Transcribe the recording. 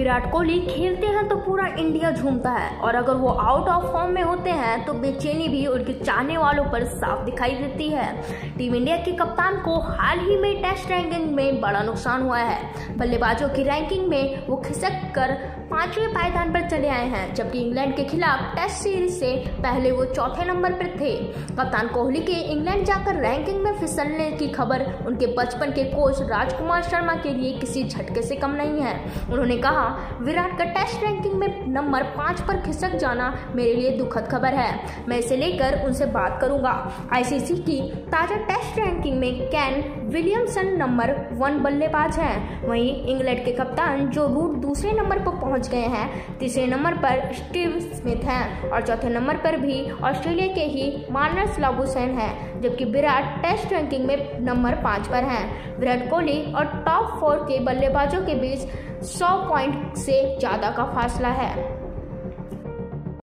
विराट कोहली खेलते हैं तो पूरा इंडिया झूमता है और अगर वो आउट ऑफ फॉर्म में होते हैं तो बेचैनी भी उनके चाहने वालों पर साफ दिखाई देती है। टीम इंडिया के कप्तान को हाल ही में टेस्ट रैंकिंग में बड़ा नुकसान हुआ है। बल्लेबाजों की रैंकिंग में वो खिसक कर 5वें पायदान पर चले आए हैं, जबकि इंग्लैंड के खिलाफ टेस्ट सीरीज से पहले वो चौथे नंबर पर थे। कप्तान कोहली के इंग्लैंड जाकर रैंकिंग में फिसलने की खबर उनके बचपन के कोच राजकुमार शर्मा के लिए किसी झटके से कम नहीं है। उन्होंने कहा, विराट का टेस्ट रैंकिंग में नंबर 5 पर खिसक जाना मेरे लिए दुखद खबर है। मैं इसे लेकर उनसे बात करूंगा। आईसीसी की ताजा टेस्ट रैंकिंग में केन विलियमसन नंबर 1 बल्लेबाज हैं। वहीं इंग्लैंड के कप्तान जो रूट दूसरे नंबर पर पहुंच गए हैं। तीसरे नंबर पर स्टीव स्मिथ हैं और चौथे नंबर पर भी ऑस्ट्रेलिया के ही मार्नस लाबुशैन हैं, जबकि विराट टेस्ट रैंकिंग में नंबर 5 पर हैं। विराट कोहली और टॉप 4 के बल्लेबाजों के बीच 100 पॉइंट से ज़्यादा का फासला है।